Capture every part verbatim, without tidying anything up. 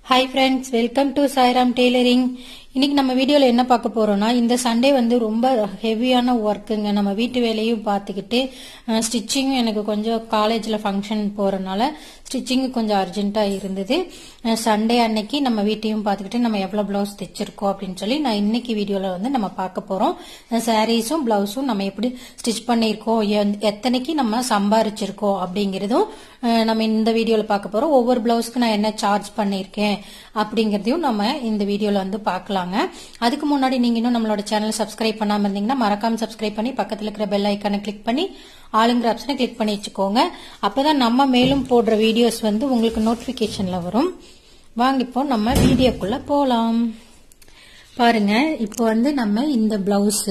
Hi friends, welcome to Sairam Tailoring. இன்னைக்கு நம்ம வீடியோல என்ன பார்க்க போறோம்னா இந்த சண்டே வந்து ரொம்ப ஹெவியான வர்க்குங்க. நம்ம வீட்டு வேலையும் பார்த்துக்கிட்டு ஸ்டிச்சிங் எனக்கு கொஞ்சம் காலேஜ்ல ஃபங்க்ஷன் போறனால ஸ்டிச்சிங் கொஞ்சம் அர்ஜென்ட்டா இருந்தது. சண்டே அன்னைக்கு நம்ம வீட்டையும் பார்த்துக்கிட்டு நம்ம எவ்வளவு பிளவுஸ் தைச்சிருக்கோம் அப்படின்னு சொல்லி நான் இன்னைக்கு வீடியோல வந்து நம்ம பார்க்க போறோம். சாரீஸும் பிளவுஸும் நம்ம எப்படி ஸ்டிச் பண்ணியிருக்கோம், எத்தனைக்கு நம்ம சம்பாரிச்சிருக்கோம் அப்படிங்கறதும் நம்ம இந்த வீடியோல பார்க்க போறோம். ஒவ்வொரு பிளவுஸ்க்கு நான் என்ன சார்ஜ் பண்ணிருக்கேன் அப்படிங்கறதையும் நம்ம இந்த வீடியோல வந்து பார்க்கலாம். அதுக்கு முன்னாடி நீங்க இன்னும் நம்மளோட சேனல் சப்ஸ்கிரைப் பண்ணாம இருந்தீங்கன்னா மறக்காம சப்ஸ்கிரைப் பண்ணி பக்கத்துல இருக்கிற பெல் ஐகானை கிளிக் பண்ணி ஆளுங்கிற ஆப்ஷனை கிளிக் பண்ணி வச்சுக்கோங்க. அப்பதான் நம்ம மேலும் போடுற வீடியோஸ் வந்து உங்களுக்கு நோட்டிபிகேஷன்ல வரும். வாங்க இப்போ நம்ம வீடியோக்குள்ள போலாம். பாருங்க, இப்போ வந்து நம்ம இந்த பிளவுஸ்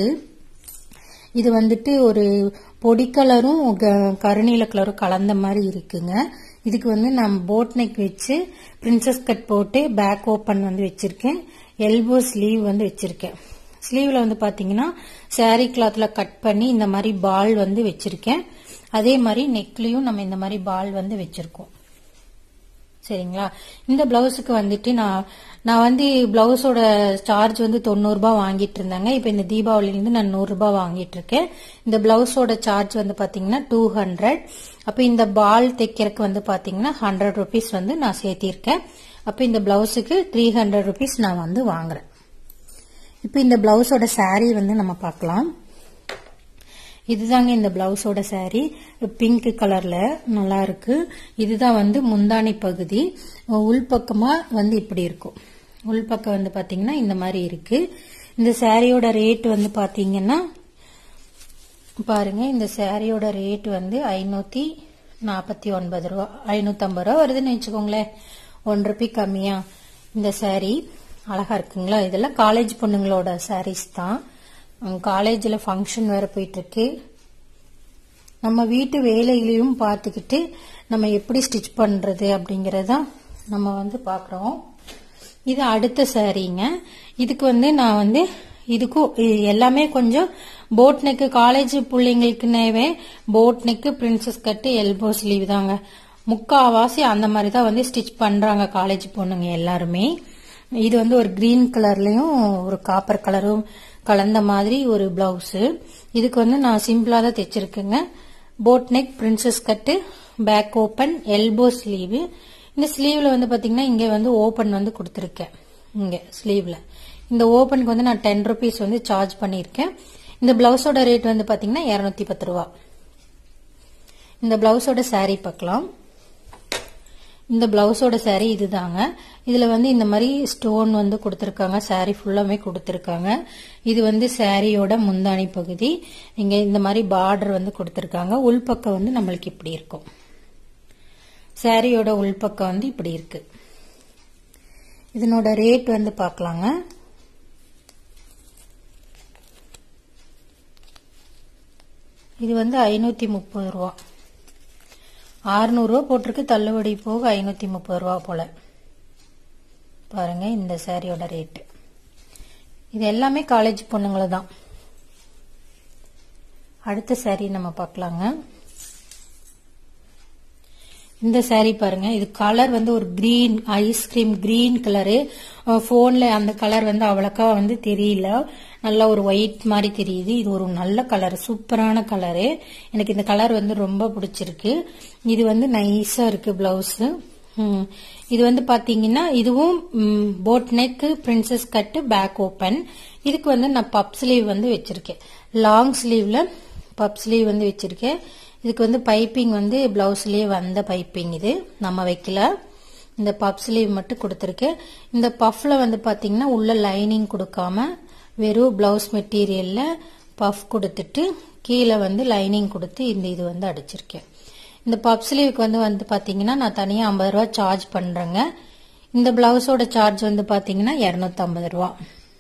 இது வந்துட்டு ஒரு பொடி கலரும் கருநீல கலரும் கலந்த மாதிரி இருக்குங்க. இதுக்கு வந்து நான் போட் நெக் வச்சு பிரின்சஸ் கட் போட்டு பேக் ஓபன் வந்து வச்சிருக்கேன். எல்போ ஸ்லீவ் வந்து வச்சிருக்கேன். ஸ்லீவ்ல வந்து பாத்தீங்கன்னா சாரி கிளாத்ல கட் பண்ணி இந்த மாதிரி பால் வந்து வச்சிருக்கேன். அதே மாதிரி நெக்லயும் நம்ம இந்த மாதிரி பால் வந்து வச்சிருக்கோம். சரிங்களா? இந்த பிளவுஸுக்கு வந்துட்டு நான் நான் வந்து பிளவுஸோட சார்ஜ் வந்து தொண்ணூறு ரூபாய் வாங்கிட்டு இருந்தாங்க. இப்ப இந்த தீபாவளில இருந்து நான் நூறு ரூபாய் வாங்கிட்டு இருக்கேன். இந்த பிளவுஸோட சார்ஜ் வந்து பாத்தீங்கன்னா டூ ஹண்ட்ரட். அப்ப இந்த பால் தைக்கிறதுக்கு வந்து பாத்தீங்கன்னா ஹண்ட்ரட் ருபீஸ் வந்து நான் சேர்த்திருக்கேன். அப்ப இந்த பிளவுஸுக்கு த்ரீ ஹண்ட்ரட் ருபீஸ் நான் வந்து வாங்குறேன். இப்ப இந்த பிளவுஸோட சாரீ வந்து நம்ம பார்க்கலாம். இதுதாங்க இந்த பிளவுஸோட சாரீ, பிங்க் கலர்ல நல்லா இருக்கு. இதுதான் வந்து முந்தானி பகுதி. உள்பக்கமா வந்து இப்படி இருக்கும். உள்பக்கம் வந்து பாத்தீங்கன்னா இந்த மாதிரி இருக்கு. இந்த சாரியோட ரேட் வந்து பாத்தீங்கன்னா பாருங்க, இந்த சாரியோட ரேட் வந்து ஐநூத்தி நாற்பத்தி ஒன்பது ரூபா ஐநூத்தி ஐம்பது ரூபா வருதுன்னு வச்சுக்கோங்களேன். ஒன் ருபி கம்மியா. இந்த சாரி அழகா இருக்குங்களா? இதெல்லாம் காலேஜ் பொண்ணுங்களோட சாரீஸ் தான். காலேஜ்ல ஃபங்க்ஷன் வேற போயிட்டு இருக்கு. நம்ம வீட்டு வேலைகளையும் பார்த்துக்கிட்டு நம்ம எப்படி ஸ்டிச் பண்றது அப்படிங்கறத நம்ம வந்து பாக்குறோம். இது அடுத்த சாரீங்க. இதுக்கு வந்து நான் வந்து இதுக்கும் எல்லாமே கொஞ்சம் போட் நெக், காலேஜ் பிள்ளைங்களுக்குனேவே boat neck, princess cut, elbow sleeve தாங்க முக்காவாசி அந்த மாதிரி தான் வந்து ஸ்டிச் பண்றாங்க காலேஜ் பொண்ணுங்க எல்லாருமே. இது வந்து ஒரு கிரீன் கலர்லயும் ஒரு காப்பர் கலரும் கலந்த மாதிரி ஒரு பிளவுஸ். இதுக்கு வந்து நான் சிம்பிளா தான் தைச்சிருக்கேங்க. Boat neck, princess cut, back open, elbow sleeve. இந்த ஸ்லீவ்ல வந்து பாத்தீங்கன்னா இங்க வந்து ஓபன் வந்து கொடுத்திருக்கேன். இங்க ஸ்லீவ்ல இந்த ஓபனுக்கு வந்து நான் டென் ருபீஸ் வந்து சார்ஜ் பண்ணிருக்கேன். இந்த பிளவுஸோட ரேட் வந்து பாத்தீங்கன்னா இருநூத்தி பத்து ரூபா. இந்த பிளவுஸோட சாரீ பார்க்கலாம். இந்த பிளவுஸோட சாரீ இதுதாங்க. இதுல வந்து இந்த மாதிரி ஸ்டோன் வந்து கொடுத்திருக்காங்க. சாரீ ஃபுல்லாமே கொடுத்திருக்காங்க. இது வந்து சாரியோட முந்தானி பகுதி. இங்க இந்த மாதிரி பார்டர் வந்து கொடுத்திருக்காங்க. உள்பக்கம் வந்து நம்மளுக்கு இப்படி இருக்கும். சாரியோட உள்பக்கம் வந்து இப்படி இருக்கு. இதனோட ரேட் வந்து பார்க்கலாங்க. இது வந்து ஐநூத்தி முப்பது ரூபா. அறுநூறு ரூபா போட்டிருக்கு, தள்ளுபடி போக ஐநூத்தி முப்பது ரூபா போல. பாருங்க இந்த சாரியோட ரேட். இது எல்லாமே காலேஜ் பொண்ணுங்கள தான். அடுத்த சாரி நம்ம பார்க்கலாங்க. இந்த சாரி பாருங்க, இது கலர் வந்து ஒரு கிரீன், ஐஸ்கிரீம் கிரீன் கலரு. போன்ல அந்த கலர் வந்து அவ்வளோக்கா வந்து தெரியல, நல்ல ஒரு ஒயிட் மாதிரி தெரியுது. இது ஒரு நல்ல கலர், சூப்பரான கலரு. எனக்கு இந்த கலர் வந்து ரொம்ப பிடிச்சிருக்கு. இது வந்து நைஸா இருக்கு பிளவுஸ். இது வந்து பாத்தீங்கன்னா இதுவும் boat neck, princess cut, back open. இதுக்கு வந்து நான் பப் ஸ்லீவ் வந்து வச்சிருக்கேன். லாங் ஸ்லீவ்ல பப் ஸ்லீவ் வந்து வச்சிருக்கேன். இதுக்கு வந்து பைப்பிங் வந்து பிளவுஸ்லயே வந்த பைப்பிங், இது நம்ம வைக்கல. இந்த பப் ஸ்லீவ் மட்டும் கொடுத்திருக்கேன். இந்த பஃப்ல வந்து பாத்தீங்கன்னா உள்ள லைனிங் கொடுக்காம வெறும் பிளவுஸ் மெட்டீரியல்ல பஃப் கொடுத்துட்டு கீழே வந்து லைனிங் கொடுத்து இந்த இது வந்து அடிச்சிருக்கேன். இந்த பப் ஸ்லீவுக்கு வந்து வந்து பாத்தீங்கன்னா நான் தனியா ஐம்பது ரூபா சார்ஜ் பண்றேங்க. இந்த பிளவுஸோட சார்ஜ் வந்து பாத்தீங்கன்னா இருநூத்தி ஐம்பது ரூபா.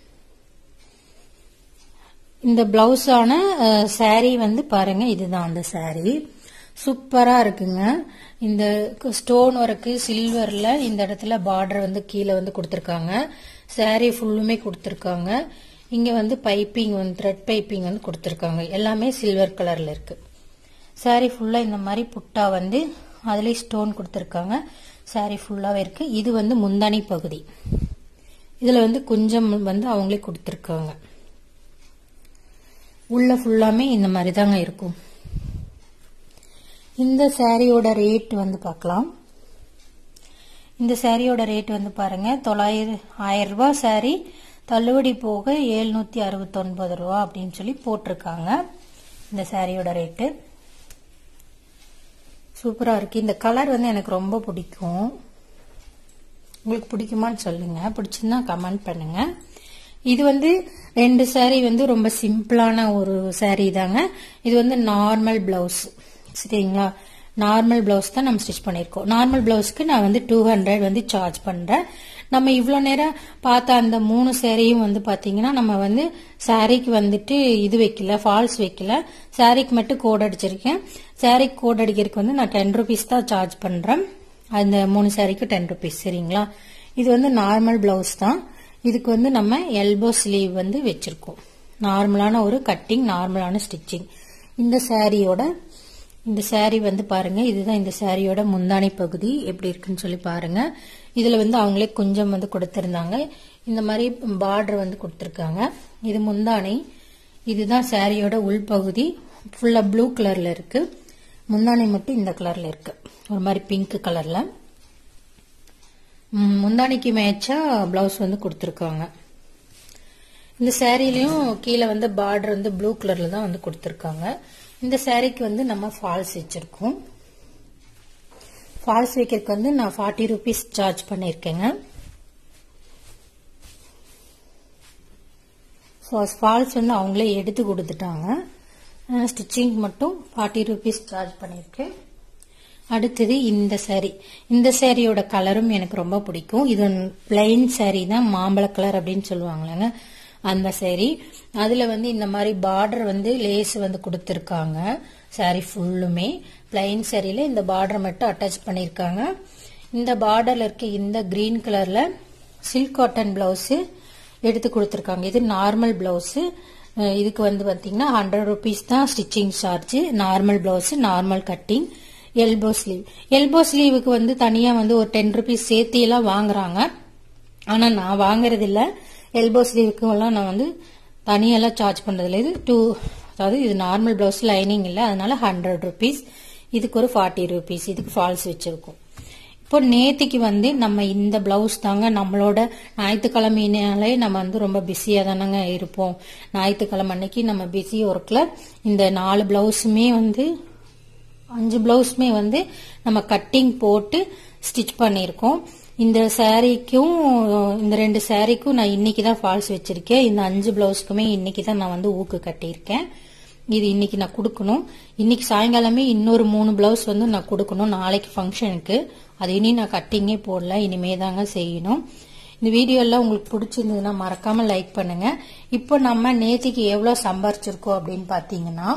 இந்த பிளவுஸான சாரி வந்து பாருங்க, இதுதான் அந்த சாரி. சூப்பரா இருக்குங்க. இந்த ஸ்டோன் ஒர்க்கு சில்வர்ல இந்த இடத்துல பார்டர் வந்து கீழே வந்து கொடுத்திருக்காங்க. சாரி ஃபுல்லுமே கொடுத்திருக்காங்க. இங்க வந்து பைப்பிங் வந்து த்ரெட் பைப்பிங் வந்து கொடுத்திருக்காங்க. எல்லாமே சில்வர் கலர்ல இருக்கு. சாரி ஃபுல்லா இந்த மாதிரி புட்டா வந்து அதுலயே ஸ்டோன் கொடுத்திருக்காங்க. saree ஃபுல்லாவே இருக்கு. இது வந்து முந்தானி பகுதி. இதுல வந்து கொஞ்சம் வந்து அவங்களே கொடுத்திருக்காங்க. உள்ள ஃபுல்லாமே இந்த மாதிரி தாங்க இருக்கும். இந்த சாரியோட ரேட் வந்து பார்க்கலாம். இந்த சாரியோட ரேட் வந்து பாருங்க தொள்ளாயிரம் ஆயிரம் ரூபாய் சாரி தள்ளுபடி போக எழுநூத்தி அறுபத்தி ஒன்பது ரூபாய் அப்படின்னு சொல்லி போட்டிருக்காங்க. இந்த சாரியோட ரேட்டு சூப்பரா இருக்கு. இந்த கலர் வந்து எனக்கு ரொம்ப பிடிக்கும். உங்களுக்கு பிடிக்குமான்னு சொல்லுங்க. பிடிச்சிருந்தா கமெண்ட் பண்ணுங்க. இது வந்து ரெண்டு சாரி வந்து ரொம்ப சிம்பிளான ஒரு சாரி தாங்க. இது வந்து நார்மல் பிளவுஸ் சரிங்களா. நார்மல் பிளவுஸ் தான் நம்ம ஸ்டிச் பண்ணிருக்கோம். நார்மல் பிளவுஸ்க்கு நான் வந்து டூ ஹண்ட்ரட் வந்து சார்ஜ் பண்றேன். நம்ம இவ்வளவு நேரம் பார்த்த அந்த மூணு சாரியும் வந்து பாத்தீங்கன்னா நம்ம வந்து சாரிக்கு வந்துட்டு இது வைக்கல, ஃபால்ஸ் வைக்கல. சாரிக்கு மட்டும் கோட் அடிச்சிருக்கேன். சாரிக்கு கோட் அடிக்கிறதுக்கு வந்து நான் டென் ருபீஸ் தான் சார்ஜ் பண்றேன். அந்த மூணு சாரிக்கு டென் ருபீஸ் சரிங்களா. இது வந்து நார்மல் பிளவுஸ் தான். இதுக்கு வந்து நம்ம எல்போ ஸ்லீவ் வந்து வச்சிருக்கோம். நார்மலான ஒரு கட்டிங், நார்மலான ஸ்டிச்சிங். இந்த சாரியோட இந்த சாரி வந்து பாருங்க, இதுதான் இந்த சாரியோட முந்தானை பகுதி எப்படி இருக்குன்னு சொல்லி பாருங்க. இதுல வந்து அவங்களே கொஞ்சம் வந்து கொடுத்திருந்தாங்க. இந்த மாதிரி பார்டர் வந்து கொடுத்திருக்காங்க. இது முந்தானை. இதுதான் சாரியோட உள்பகுதி. ஃபுல்லா ப்ளூ கலர்ல இருக்கு. முந்தானை மட்டும் இந்த கலர்ல இருக்கு, ஒரு மாதிரி பிங்க் கலர்ல. முந்தானைக்கு மேட்சா பிளவுஸ் வந்து கொடுத்திருக்காங்க. இந்த சாரிலையும் கீழே வந்து பார்டர் வந்து ப்ளூ கலர்ல தான் வந்து கொடுத்திருக்காங்க. இந்த சாரிக்கு வந்து நம்ம ஃபால்ஸ் வச்சிருக்கோம். ஃபால்ஸ் வைக்கிறதுக்கு வந்து நான் ஃபார்ட்டி ருபீஸ் சார்ஜ் பண்ணிருக்கேங்க. ஃபால்ஸ் வந்து அவங்களே எடுத்து கொடுத்துட்டாங்க. ஸ்டிச்சிங் மட்டும் ஃபார்ட்டி ருபீஸ் சார்ஜ் பண்ணிருக்கேன். அடுத்தது இந்த சாரி. இந்த சாரியோட கலரும் எனக்கு ரொம்ப பிடிக்கும். இது பிளைன் சாரி தான், மாம்பழ கலர் அப்படின்னு சொல்லுவாங்களாங்க அந்த சாரி. அதுல வந்து இந்த மாதிரி பார்டர் வந்து லேஸ் வந்து கொடுத்திருக்காங்க. சாரி ஃபுல்லுமே பிளைன் சாரியில இந்த பார்டர் மட்டும் அட்டாச் பண்ணிருக்காங்க. இந்த பார்டர்ல இருக்க இந்த கிரீன் கலர்ல சில்க் காட்டன் பிளவுஸ் எடுத்து கொடுத்திருக்காங்க. இது நார்மல் பிளவுஸ். இதுக்கு வந்து பாத்தீங்கன்னா ஹண்ட்ரட் ருபீஸ் தான் stitching charge. Normal blouse, normal cutting, elbow sleeve. Elbow ஸ்லீவுக்கு வந்து தனியா வந்து ஒரு டென் ருபீஸ் சேர்த்தி எல்லாம் வாங்குறாங்க. ஆனா நான் வாங்குறது இல்ல. எல்போ ஸ்லீவுக்கு எல்லாம் நான் வந்து தனியெல்லாம் சார்ஜ் பண்றது இல்லை. இது டூ அதாவது இது நார்மல் பிளவுஸ், லைனிங் இல்ல, அதனால ஹண்ட்ரட் ருபீஸ். இதுக்கு ஒரு ஃபார்ட்டி ருபீஸ். இதுக்கு ஃபால்ஸ் வச்சிருக்கோம். இப்போ நேத்திக்கு வந்து நம்ம இந்த பிளவுஸ் தாங்க நம்மளோட ஞாயிற்றுக்கிழமையினாலே நம்ம வந்து ரொம்ப பிஸியா தானங்க இருப்போம். ஞாயிற்றுக்கிழமை அன்னைக்கு நம்ம பிஸி ஒர்க்ல இந்த நாலு பிளவுஸுமே வந்து அஞ்சு பிளவுஸுமே வந்து நம்ம கட்டிங் போட்டு ஸ்டிச் பண்ணிருக்கோம். இந்த சாரிக்கும் இந்த ரெண்டு சாரிக்கும் நான் இன்னைக்கு தான் ஃபால்ஸ் வச்சிருக்கேன். இந்த அஞ்சு பிளவுஸ்க்குமே இன்னைக்கு தான் நான் வந்து ஊக்கு கட்டியிருக்கேன். இது இன்னைக்கு நான் கொடுக்கணும். இன்னைக்கு சாயங்காலமே இன்னொரு மூணு பிளவுஸ் வந்து நான் கொடுக்கணும் நாளைக்கு ஃபங்க்ஷனுக்கு. அது இனி நான் கட்டிங்கே போடல, இனிமே தாங்க செய்யணும். இந்த வீடியோ எல்லாம் உங்களுக்கு பிடிச்சிருந்ததுன்னா மறக்காம லைக் பண்ணுங்க. இப்போ நம்ம நேத்திக்கு எவ்வளவு சம்பாரிச்சிருக்கோம் அப்படின்னு பாத்தீங்கன்னா,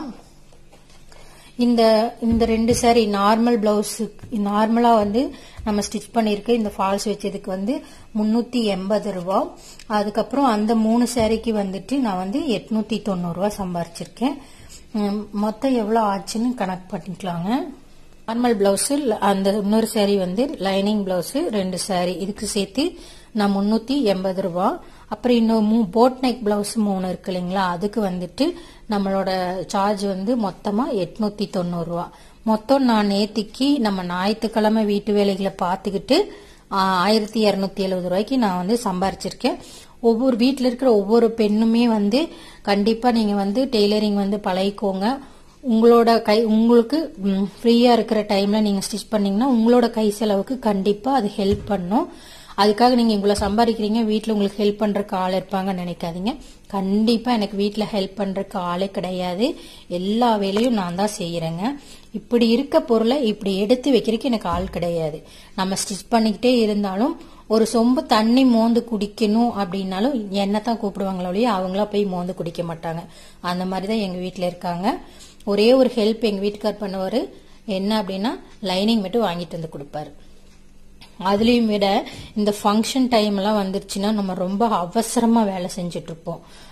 இந்த இந்த ரெண்டு சாரி நார்மல் பிளவுஸ் நார்மலா வந்து நம்ம ஸ்டிச் பண்ணிருக்க இந்த ஃபால்ஸ் வச்சதுக்கு வந்து முன்னூத்தி எண்பது ரூபாய். அதுக்கப்புறம் அந்த மூணு சாரிக்கு வந்துட்டு நான் வந்து எட்நூத்தி தொண்ணூறு ரூபாய் சம்பாரிச்சிருக்கேன். மொத்தம் எவ்வளவு ஆச்சுன்னு கணக்கு பண்ணிக்கலாங்க. நார்மல் பிளவுஸ், அந்த இன்னொரு சாரி வந்து லைனிங் பிளவுஸ், ரெண்டு சாரி இதுக்கு சேர்த்து நான் முன்னூத்தி எண்பது ரூபாய். அப்புறம் இன்னும் போட் நெக் பிளவுஸ் மூணு இருக்கு இல்லைங்களா, அதுக்கு வந்துட்டு நம்மளோட சார்ஜ் வந்து மொத்தமா எட்நூத்தி தொண்ணூறு ரூபாய். மொத்தம் நான் நேத்திக்கு நம்ம ஞாயிற்றுக்கிழமை வீட்டு வேலைகளை பார்த்துக்கிட்டு ஆயிரத்தி இருநூத்தி எழுபது ரூபாய்க்கு நான் வந்து சம்பாரிச்சிருக்கேன். ஒவ்வொரு வீட்டில் இருக்கிற ஒவ்வொரு பெண்ணுமே வந்து கண்டிப்பா நீங்க வந்து டெய்லரிங் வந்து பழகிக்கோங்க. உங்களோட கை உங்களுக்கு ஃப்ரீயா இருக்கிற டைம்ல நீங்க ஸ்டிச் பண்ணீங்கன்னா உங்களோட கை செலவுக்கு கண்டிப்பா அது ஹெல்ப் பண்ணும். அதுக்காக நீங்க இவ்வளவு சம்பாதிக்கிறீங்க, வீட்டுல உங்களுக்கு ஹெல்ப் பண்றதுக்கு ஆள் இருப்பாங்கன்னு நினைக்காதீங்க. கண்டிப்பா எனக்கு வீட்டுல ஹெல்ப் பண்றதுக்கு ஆளே கிடையாது. எல்லா வேலையும் நான் தான் செய்யறேங்க. இப்படி இருக்க பொருளை இப்படி எடுத்து வைக்கிறதுக்கு எனக்கு ஆள் கிடையாது. நம்ம ஸ்டிச் பண்ணிக்கிட்டே இருந்தாலும் ஒரு சொம்பு தண்ணி மோந்து குடிக்கணும் அப்படின்னாலும் என்னத்தான் கூப்பிடுவாங்களோ, அவங்களா போய் மோந்து குடிக்க மாட்டாங்க. அந்த மாதிரிதான் எங்க வீட்டுல இருக்காங்க. ஒரே ஒரு ஹெல்ப் எங்க வீட்டுக்கார் பண்ணுவாரு. என்ன அப்படின்னா லைனிங் மட்டும் வாங்கிட்டு வந்து கொடுப்பாரு. அதுலயும் விட இந்த ஃபங்க்ஷன் டைம் எல்லாம் வந்துருச்சுன்னா நம்ம ரொம்ப அவசரமா வேலை செஞ்சுட்டு இருப்போம்.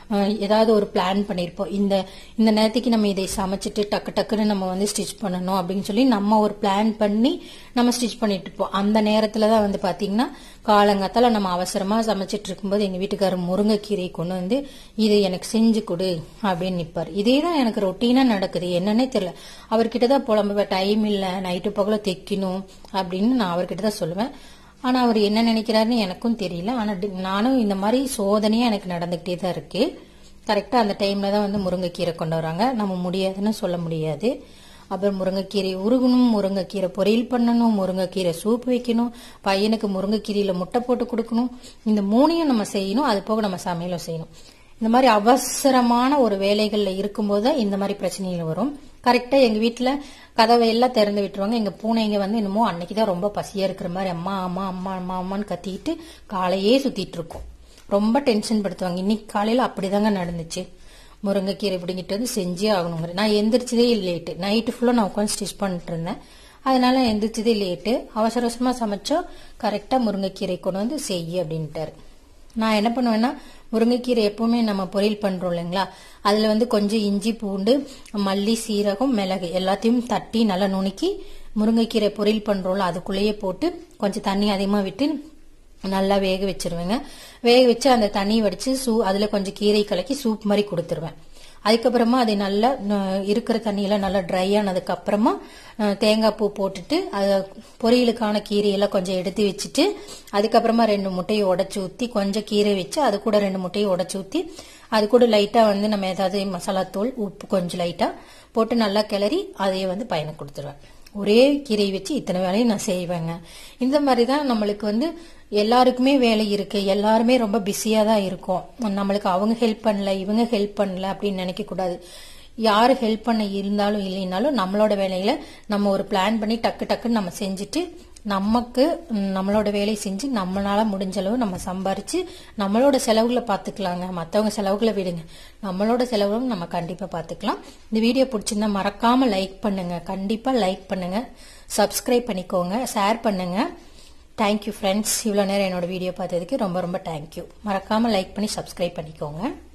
ஏதாவது ஒரு பிளான் பண்ணிருப்போம். இந்த இந்த நேரத்துக்கு நம்ம இதை சமைச்சிட்டு டக்கு டக்குன்னு நம்ம வந்து ஸ்டிச் பண்ணணும் அப்படின்னு சொல்லி நம்ம ஒரு பிளான் பண்ணி நம்ம ஸ்டிச் பண்ணிட்டு இருப்போம். அந்த நேரத்துலதான் வந்து பாத்தீங்கன்னா காலங்காத்தால நம்ம அவசரமா சமைச்சிட்டு இருக்கும்போது எங்க வீட்டுக்காரர் முருங்கைக்கீரையை கொண்டு வந்து இதை எனக்கு செஞ்சு கொடு அப்படின்னு நிப்பாரு. இதேதான் எனக்கு ரொட்டீனா நடக்குது. என்னன்னே தெரியல. அவர்கிட்டதான் புலம்புவேன், டைம் இல்ல, நைட்டு பகல தைக்கணும் அப்படின்னு நான் அவர்கிட்டதான் சொல்லுவேன். ஆனா அவர் என்ன நினைக்கிறாருன்னு எனக்கும் தெரியல. ஆனா நானும் இந்த மாதிரி சோதனையா எனக்கு நடந்துகிட்டே தான் இருக்கு. கரெக்டா அந்த டைம்ல தான் வந்து முருங்கைக்கீரை கொண்டு வராங்க. நம்ம முடியாதுன்னு சொல்ல முடியாது. அப்புறம் முருங்கைக்கீரை உருகணும், முருங்கைக்கீரை பொரியல் பண்ணணும், முருங்கைக்கீரை சூப் வைக்கணும், பையனுக்கு முருங்கைக்கீரையில முட்டை போட்டு கொடுக்கணும். இந்த மூணையும் நம்ம செய்யணும். அது போக நம்ம சமையலும் செய்யணும். இந்த மாதிரி அவசரமான ஒரு வேலைகள்ல இருக்கும்போது தான் இந்த மாதிரி பிரச்சனைகள் வரும். கரெக்டா எங்க வீட்டுல கதவை எல்லாம் திறந்து விட்டுருவாங்க. எங்க பூனைங்க வந்து என்னமோ அன்னைக்குதான் ரொம்ப பசியா இருக்கிற மாதிரி அம்மா அம்மா அம்மா அம்மா அம்மான்னு கத்திட்டு காலையே சுத்திட்டு இருக்கும். ரொம்ப டென்ஷன் படுத்துவாங்க. இன்னைக்கு காலையில அப்படிதாங்க நடந்துச்சு. முருங்கைக்கீரை பிடிங்கிட்டு வந்து செஞ்சே ஆகணுங்கிற. நான் எந்திரிச்சதே லேட்டு. நைட்டு ஃபுல்லா நான் உட்காந்து ஸ்டிச் பண்ணிட்டு இருந்தேன். அதனால எந்திரிச்சதே லேட்டு. அவசர அவசரமா சமைச்சோம். கரெக்டா முருங்கைக்கீரை கொண்டு வந்து செய்ய அப்படின்ட்டாரு. நான் என்ன பண்ணுவேன்னா, முருங்கைக்கீரை எப்பவுமே நம்ம பொரியல் பண்றோம் இல்லைங்களா, அதுல வந்து கொஞ்சம் இஞ்சி பூண்டு மல்லி சீரகம் மிளகு எல்லாத்தையும் தட்டி நல்லா நுணுக்கி முருங்கைக்கீரை பொரியல் பண்றோம்ல அதுக்குள்ளேயே போட்டு கொஞ்சம் தண்ணி அதிகமா விட்டு நல்லா வேக வச்சிருவேங்க. வேக வச்சு அந்த தண்ணி வடிச்சு சூ அதுல கொஞ்சம் கீரை கலக்கி சூப் மாதிரி கொடுத்துருவேன். அதுக்கப்புறமா அதை நல்லா இருக்கிற தண்ணியெல்லாம் நல்லா ட்ரை ஆனதுக்கு அப்புறமா தேங்காய் பூ போட்டுட்டு அது பொரியலுக்கான கீரையெல்லாம் கொஞ்சம் எடுத்து வச்சுட்டு அதுக்கப்புறமா ரெண்டு முட்டையை உடச்சி ஊற்றி கொஞ்சம் கீரை வச்சு அது கூட ரெண்டு முட்டையை உடச்சி ஊற்றி அது கூட லைட்டா வந்து நம்ம ஏதாவது மசாலா தூள் உப்பு கொஞ்சம் லைட்டா போட்டு நல்லா கிளறி அதையே வந்து பையனுக்கு கொடுத்துருவேன். ஒரே கீரை வச்சு இத்தனை வேலையும் நான் செய்வேங்க. இந்த மாதிரிதான் நம்மளுக்கு வந்து எல்லாருக்குமே வேலை இருக்கு. எல்லாருமே ரொம்ப பிஸியா தான் இருக்கும். நம்மளுக்கு அவங்க ஹெல்ப் பண்ணல இவங்க ஹெல்ப் பண்ணல அப்படின்னு நினைக்க கூடாது. யாரு ஹெல்ப் பண்ண இருந்தாலும் இல்லைனாலும் நம்மளோட வேலையில நம்ம ஒரு பிளான் பண்ணி டக்கு டக்குன்னு நம்ம செஞ்சுட்டு நமக்கு நம்மளோட வேலையை செஞ்சு நம்மளால முடிஞ்ச அளவு நம்ம சம்பாரிச்சு நம்மளோட செலவுகளை பாத்துக்கலாங்க. மத்தவங்க செலவுகளை விடுங்க, நம்மளோட செலவுகளும் நம்ம கண்டிப்பா பாத்துக்கலாம். இந்த வீடியோ பிடிச்சிருந்தா மறக்காம லைக் பண்ணுங்க. கண்டிப்பா லைக் பண்ணுங்க, சப்ஸ்கிரைப் பண்ணிக்கோங்க, ஷேர் பண்ணுங்க. Thank you friends. இவ்வளவு நேரம் என்னோட வீடியோ பார்த்ததுக்கு ரொம்ப ரொம்ப தேங்க்யூ. மறக்காம லைக் பண்ணி சப்ஸ்கிரைப் பண்ணிக்கோங்க.